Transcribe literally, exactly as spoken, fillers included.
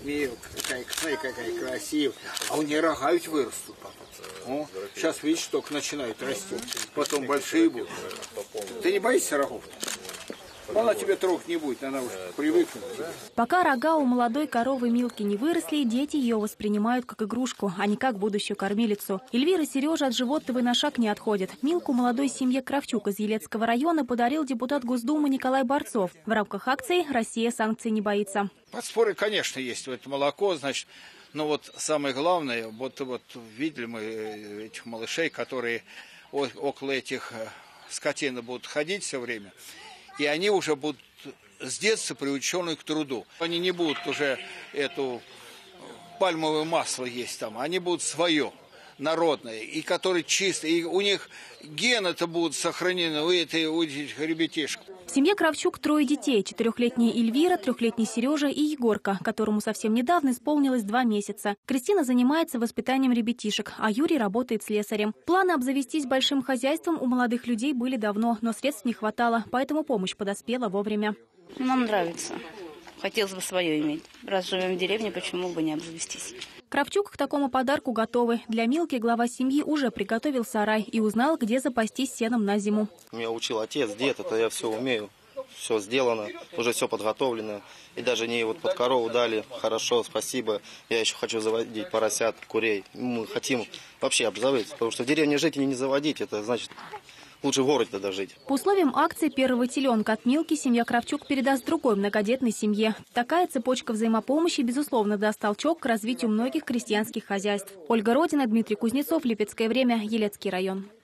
Милка, какая, смотри, какая красивая. А у нее рога ведь вырастут. О, сейчас, видишь, только начинают расти. Потом большие будут. Ты не боишься рогов? Она тебе трогать не будет, она уже привыкнет. Пока рога у молодой коровы Милки не выросли, дети ее воспринимают как игрушку, а не как будущую кормилицу. Эльвира и Сережа от животного на шаг не отходят. Милку молодой семье Кравчук из Елецкого района подарил депутат Госдумы Николай Борцов. В рамках акции «Россия санкций не боится». Подспорье, конечно, есть. Это молоко, значит, но вот самое главное, вот, вот видели мы этих малышей, которые около этих скотин будут ходить все время. И они уже будут с детства приучены к труду. Они не будут уже эту пальмовое масло есть там, они будут свое, народное, и которые чистые. И у них гены-то будут сохранены у, этой, у этих ребятишек. В семье Кравчук трое детей. Четырехлетняя Эльвира, трехлетний Сережа и Егорка, которому совсем недавно исполнилось два месяца. Кристина занимается воспитанием ребятишек, а Юрий работает слесарем. Планы обзавестись большим хозяйством у молодых людей были давно, но средств не хватало, поэтому помощь подоспела вовремя. Нам нравится. Хотелось бы свое иметь. Раз живем в деревне, почему бы не обзавестись? Кравчук к такому подарку готовы. Для Милки глава семьи уже приготовил сарай и узнал, где запастись сеном на зиму. Меня учил отец, дед, это я все умею. Все сделано, уже все подготовлено. И даже не вот под корову дали. Хорошо, спасибо. Я еще хочу заводить поросят, курей. Мы хотим вообще обзаводиться, потому что в деревне жить и не заводить, это значит... Лучше в городе тогда жить. По условиям акции первого теленка от Милки семья Кравчук передаст другой многодетной семье. Такая цепочка взаимопомощи, безусловно, даст толчок к развитию многих крестьянских хозяйств. Ольга Родина, Дмитрий Кузнецов, Липецкое время, Елецкий район.